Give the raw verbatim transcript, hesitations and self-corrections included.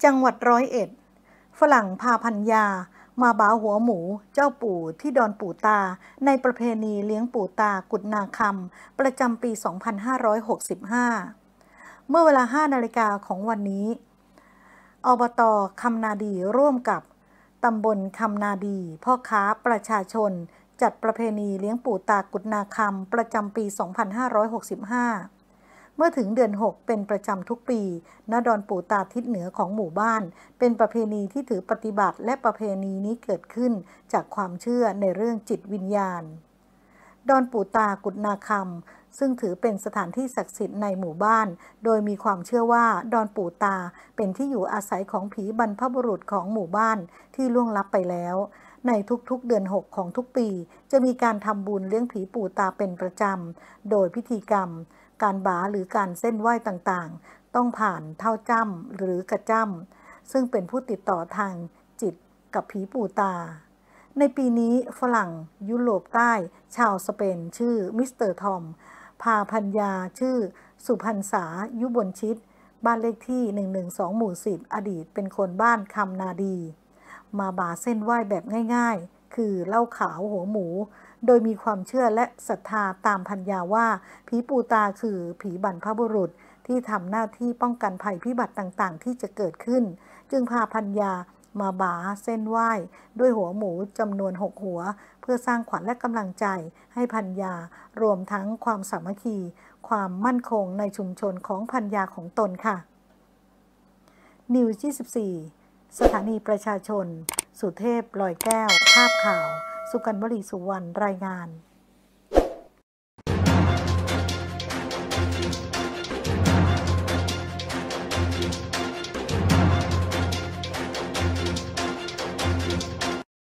จังหวัดร้อยเอ็ดฝรั่งพาพัญญามาบาหัวหมูเจ้าปู่ที่ดอนปู่ตาในประเพณีเลี้ยงปู่ตากุดนาคำประจำปี สองพันห้าร้อยหกสิบห้า เมื่อเวลา ห้านาฬิกาของวันนี้อบต.คำนาดีร่วมกับตำบลคำนาดีพ่อค้าประชาชนจัดประเพณีเลี้ยงปู่ตากุดนาคำประจำปี สองพันห้าร้อยหกสิบห้า เมื่อถึงเดือนหกเป็นประจำทุกปีณดอนปู่ตาทิศเหนือของหมู่บ้านเป็นประเพณีที่ถือปฏิบัติและประเพณีนี้เกิดขึ้นจากความเชื่อในเรื่องจิตวิญญาณดอนปู่ตากุดนาคำซึ่งถือเป็นสถานที่ศักดิ์สิทธิ์ในหมู่บ้านโดยมีความเชื่อว่าดอนปู่ตาเป็นที่อยู่อาศัยของผีบรรพบุรุษของหมู่บ้านที่ล่วงลับไปแล้วในทุกๆเดือนหกของทุกปีจะมีการทำบุญเลี้ยงผีปู่ตาเป็นประจำโดยพิธีกรรมการบาหรือการเส้นไหว้ต่างๆต้องผ่านเท่าจ้ำหรือกระจ้ำซึ่งเป็นผู้ติดต่อทางจิตกับผีปู่ตาในปีนี้ฝรั่งยุโรปใต้ชาวสเปนชื่อมิสเตอร์ทอมพาพัญญาชื่อสุพรรษายุบลชิตบ้านเลขที่หนึ่งหนึ่งสองหมู่สิบอดีตเป็นคนบ้านคำนาดีมาบาเส้นไหว้แบบง่ายๆคือเหล้าขาวหัวหมูโดยมีความเชื่อและศรัทธาตามพัญญาว่าผีปู่ตาคือผีบรรพบุรุษที่ทำหน้าที่ป้องกันภัยพิบัติต่างๆที่จะเกิดขึ้นจึงพาพัญญามาบาเส้นไหว้ด้วยหัวหมูจำนวนหกหัวเพื่อสร้างขวัญและกำลังใจให้พัญญารวมทั้งความสามัคคีความมั่นคงในชุมชนของพัญญาของตนค่ะนิวส์ยี่สิบสี่สถานีประชาชนสุเทพลอยแก้วภาพข่าวสุกัญญ์ วลีสุวรรณรายงาน